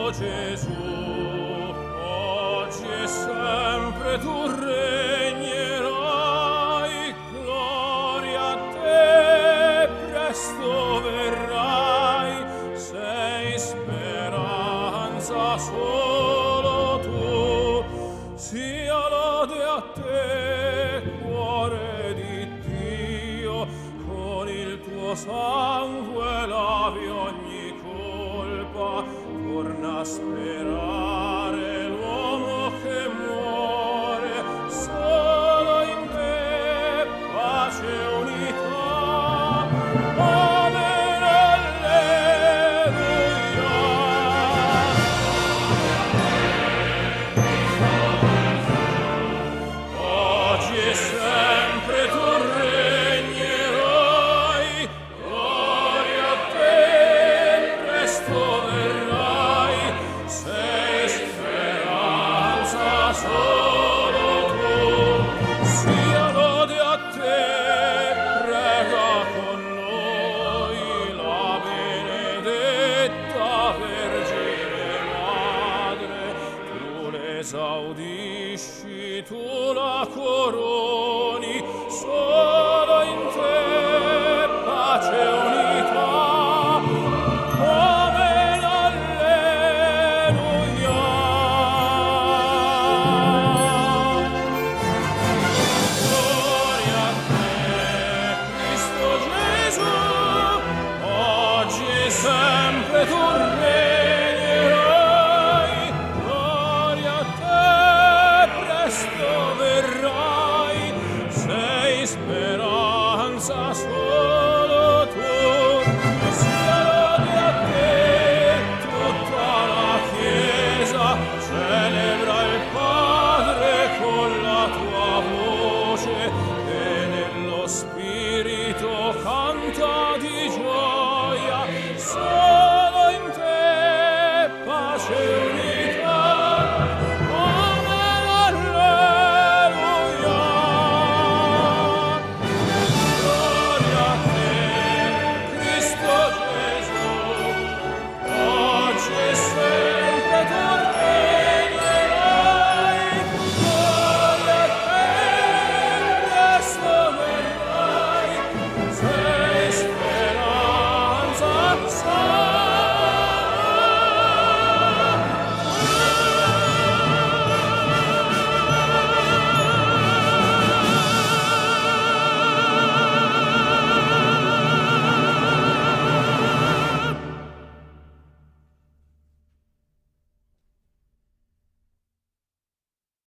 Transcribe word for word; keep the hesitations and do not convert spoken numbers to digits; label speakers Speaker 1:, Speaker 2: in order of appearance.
Speaker 1: Gesù, oggi e sempre tu regnerai, gloria a te, presto verrai, sei speranza solo tu, sia lode a te, cuore di Dio, con il tuo sangue lavi ogni colpa, torna a sperare l'uomo che muore, solo in te pace e unità. Amen, alleluia. Oggi e sempre tu regnerai, gloria a te, presto verrai, sei speranza solo tu, sia lode a te, prega con noi la benedetta Vergine Madre, tu l'esaudisci, tu la coroni, solo in te pace e unità. Amen, alleluia. Gloria a te, Cristo Gesù, oggi e sempre tu